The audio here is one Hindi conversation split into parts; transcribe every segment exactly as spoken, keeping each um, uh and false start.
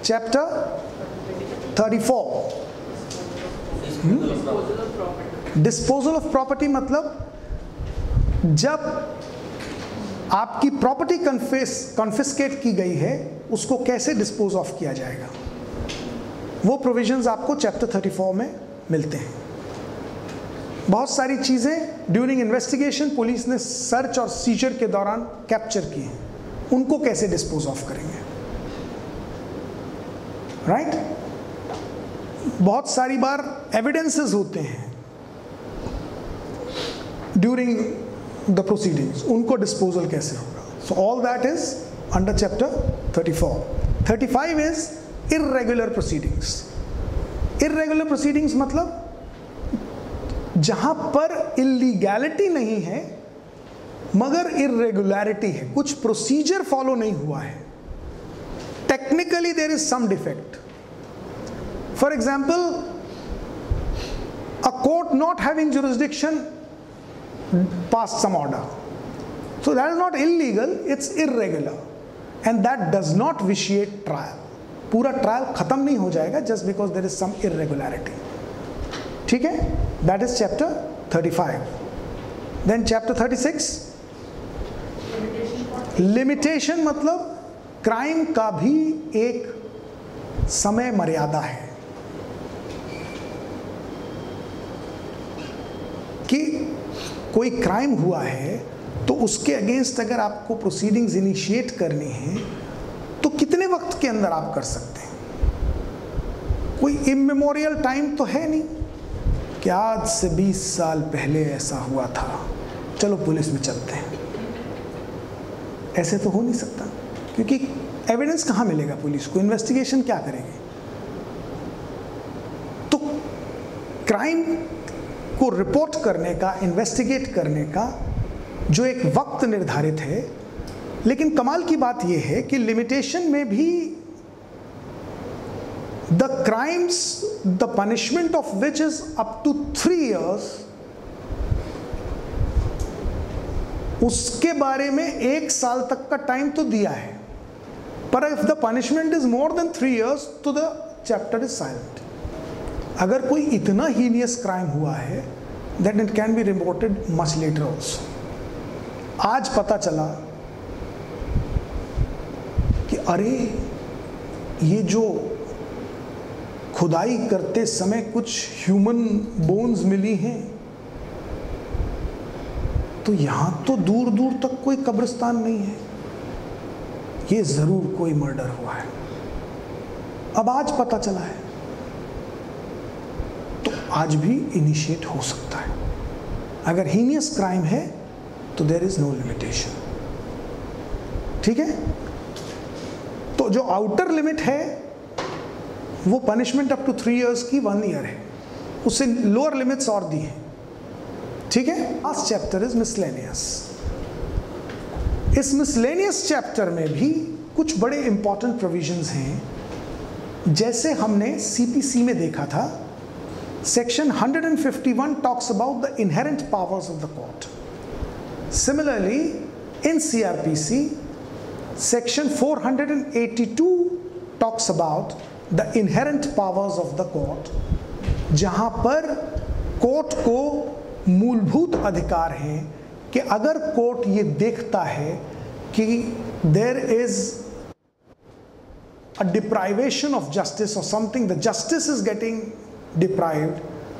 Chapter thirty four, disposal of property, मतलब जब आपकी प्रॉपर्टी कन्फिस कॉन्फिस्केट की गई है उसको कैसे डिस्पोज ऑफ किया जाएगा, वो प्रोविजंस आपको चैप्टर थर्टी फोर में मिलते हैं। बहुत सारी चीज़ें ड्यूरिंग इन्वेस्टिगेशन पुलिस ने सर्च और सीजर के दौरान कैप्चर की हैं, उनको कैसे डिस्पोज ऑफ करेंगे, राइट right? बहुत सारी बार एविडेंसेस होते हैं ड्यूरिंग द प्रोसीडिंग्स, उनको डिस्पोजल कैसे होगा। So all that is under chapter thirty four. Thirty five is irregular proceedings. Irregular proceedings मतलब जहां पर इलीगैलिटी नहीं है मगर इर्रेगुलरिटी है, कुछ प्रोसीजर फॉलो नहीं हुआ है, technically there is some defect. For example, a court not having jurisdiction passed some order, so that is not illegal, it's irregular, and that does not vitiate trial. पूरा ट्रायल खत्म नहीं हो जाएगा just because there is some irregularity. ठीक है, that is chapter thirty five. Then chapter thirty six, limitation, मतलब क्राइम का भी एक समय मर्यादा है कि कोई क्राइम हुआ है तो उसके अगेंस्ट अगर आपको प्रोसीडिंग्स इनिशिएट करनी है तो कितने वक्त के अंदर आप कर सकते हैं। कोई इमेमोरियल टाइम तो है नहीं कि आज से बीस साल पहले ऐसा हुआ था, चलो पुलिस में चलते हैं, ऐसे तो हो नहीं सकता, क्योंकि एविडेंस कहाँ मिलेगा पुलिस को, इन्वेस्टिगेशन क्या करेंगे। तो क्राइम को रिपोर्ट करने का, इन्वेस्टिगेट करने का जो एक वक्त निर्धारित है, लेकिन कमाल की बात यह है कि लिमिटेशन में भी the crimes the punishment of which is up to three years, उसके बारे में एक साल तक का टाइम तो दिया है, पर if the punishment is more than three years तो द चैप्टर इज साइलेंट। अगर कोई इतना हीनियस क्राइम हुआ है then it can be reported much later also. आज पता चला कि अरे ये जो खुदाई करते समय कुछ ह्यूमन बोन्स मिली हैं, तो यहां तो दूर दूर तक कोई कब्रिस्तान नहीं है, ये जरूर कोई मर्डर हुआ है। अब आज पता चला है तो आज भी इनिशिएट हो सकता है। अगर हीनियस क्राइम है तो देयर इज नो लिमिटेशन। ठीक है, तो जो आउटर लिमिट है वो punishment up to three years की वन ईयर है, उससे लोअर लिमिट्स और दी हैं। ठीक है, लास्ट चैप्टर इज मिसलेनियस। इस मिसलेनियस चैप्टर में भी कुछ बड़े इंपॉर्टेंट प्रोविजंस हैं, जैसे हमने सीपीसी में देखा था। Section one hundred fifty-one talks about the inherent powers of the court. Similarly, in C R P C, Section four hundred eighty-two talks about the inherent powers of the court, जहाँ पर कोर्ट को मूलभूत अधिकार हैं कि अगर कोर्ट ये देखता है कि there is a deprivation of justice or something, the justice is getting deprived,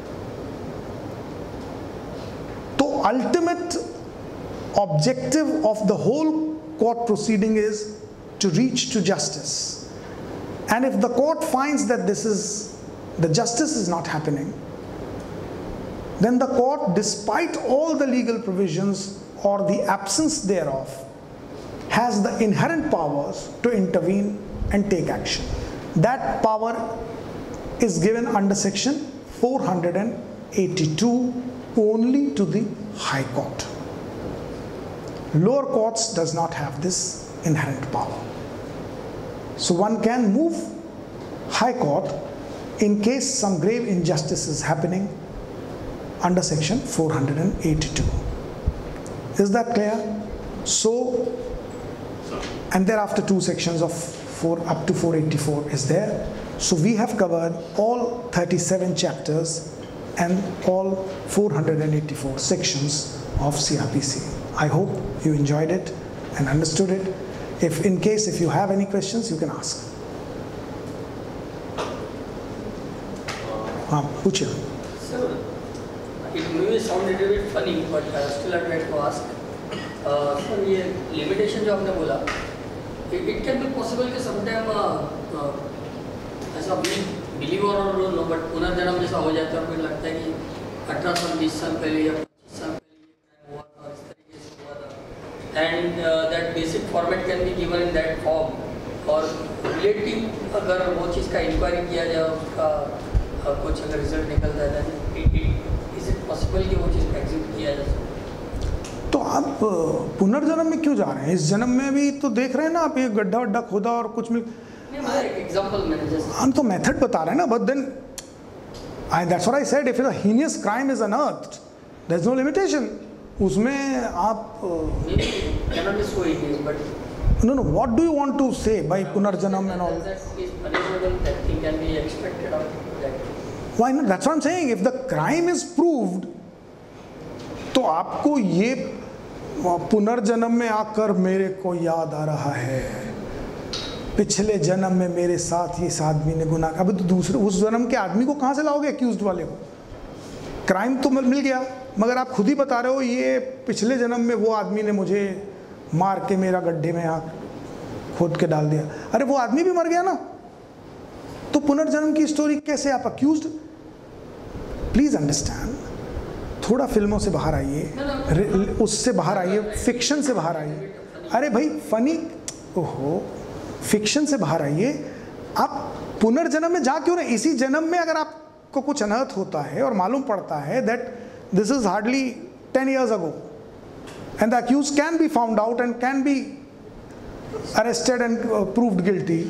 तो ultimate objective of the whole court proceeding is to reach to justice, and if the court finds that this is the justice is not happening, then the court, despite all the legal provisions or the absence thereof, has the inherent powers to intervene and take action. That power is given under section four hundred eighty-two only to the High Court. Lower courts does not have this inherent power. So one can move High Court in case some grave injustice is happening under section four hundred eighty-two. Is that clear? So, and thereafter two sections of four up to four eighty-four is there. So we have covered all thirty-seven chapters and all four hundred eighty-four sections of C R P C. I hope you enjoyed it and understood it. If in case if you have any questions, you can ask. हाँ पूछिए. Sir, it may sound a little bit funny, but uh, still I'd like to ask. Uh, sir, ये limitation जो आपने बोला, it, it can be possible कि sometime uh, uh, ऐसा believe or not know, but पुनर्जन्म जैसा हो जाता है, मुझे लगता है कि अठारह साल बीस साल पहले या पच्चीस साल पहले ये crime हुआ था, इस तरीके से हुआ था, and uh, that basic format can be given in that form. और relative अगर वो चीज़ का inquiry किया जाए, उसका uh, कुछ अगर रिजल्ट निकलता है, इज इट पॉसिबल कि वो चीज़ एग्जीक्यूट किया जा सके? तो आप पुनर्जन्म में क्यों जा रहे हैं? इस जन्म में भी तो देख रहे हैं ना आप, ये गड्ढा वड्ढा खोदा और कुछ मिल. एग्जांपल मैंने जस्ट हम तो मेथड बता रहे हैं ना, but then I that's what I said, if a heinous crime is unearthed, there is no limitation. उसमें आप cannot be so heinous, but no no what do you want to say by पुनर्जन्म and all? That is punishable, that thing can be expected of that. Why not? That's what I'm saying. If the crime is proved, तो आपको ये पुनर्जन्म में आकर मेरे को याद आ रहा है, पिछले जन्म में मेरे साथ इस आदमी ने गुनाह. अभी तो दूसरे उस जन्म के आदमी को कहाँ से लाओगे अक्यूज्ड वाले को? क्राइम तो मिल गया, मगर आप खुद ही बता रहे हो ये पिछले जन्म में वो आदमी ने मुझे मार के मेरा गड्ढे में आग खोद के डाल दिया. अरे वो आदमी भी मर गया ना, तो पुनर्जन्म की स्टोरी कैसे आप अक्यूज्ड? प्लीज अंडरस्टैंड, थोड़ा फिल्मों से बाहर आइए, उससे बाहर आइए, फिक्शन से बाहर आइए. अरे भाई फनी, ओहो, फिक्शन से बाहर आइए. आप पुनर्जन्म में जा क्यों रहे? इसी जन्म में अगर आपको कुछ अनर्थ होता है और मालूम पड़ता है that this is hardly ten years ago and the accused can be found out and can be arrested and proved guilty,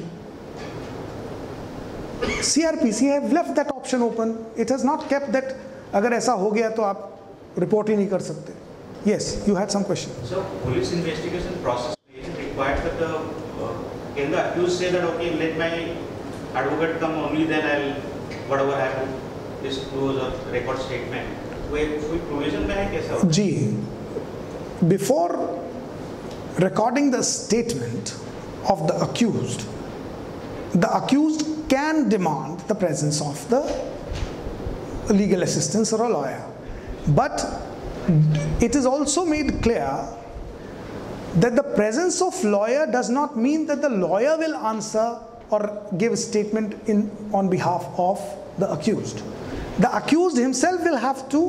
C R P C have left that option open. It has not kept that अगर ऐसा हो गया तो आप रिपोर्ट ही नहीं कर सकते. Yes, you had some question. So police investigation process is it required that the uh, can the accused say that okay, let my advocate come only, then I'll whatever I have to disclose or record statement. कोई कोई provision में है कैसा? जी, before recording the statement of the accused, the accused can demand the presence of the legal assistance or a lawyer. But it is also made clear that the presence of lawyer does not mean that the lawyer will answer or give statement in on behalf of the accused. The accused himself will have to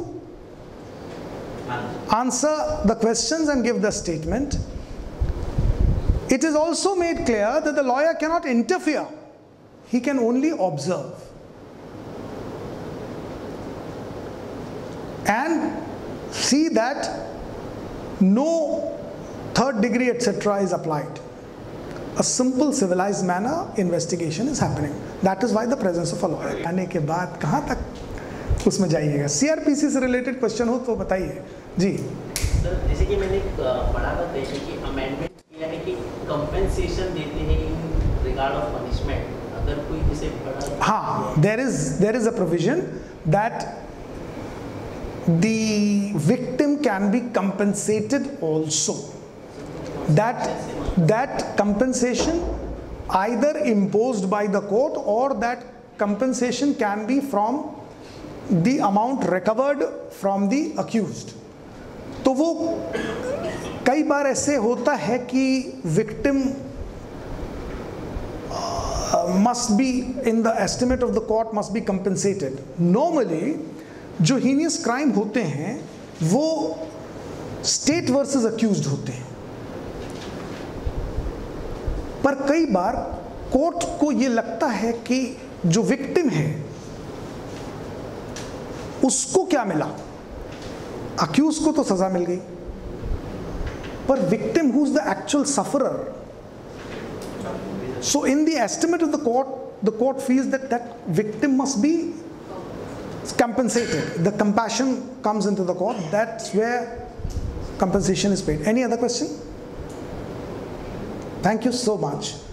answer the questions and give the statement. It is also made clear that the lawyer cannot interfere. He can only observe and see that no third degree et cetera is applied. A simple civilized manner investigation is happening. That is why the presence of a lawyer. आने के बाद कहाँ तक उसमें जाइएगा? C R P C से related question हो तो बताइए जी. सर जैसे कि मैंने पढ़ा था कि अमेंडमेंट किया है कि कंपेंसेशन देते हैं इन रिगार्ड ऑफ पनिशमेंट. हाँ, there is there is a provision that the victim can be compensated also. That that compensation either imposed by the court or that compensation can be from the amount recovered from the accused. तो वो कई बार ऐसे होता है कि victim Uh, must be in the estimate of the court must be compensated. Normally जो heinous crime होते हैं वो state versus accused होते हैं, पर कई बार कोर्ट को ये लगता है कि जो victim है उसको क्या मिला, accused को तो सजा मिल गई, पर victim who's the actual sufferer. So in the estimate of the court, the court feels that that victim must be compensated. The compassion comes into the court. That's where compensation is paid. Any other question? Thank you so much.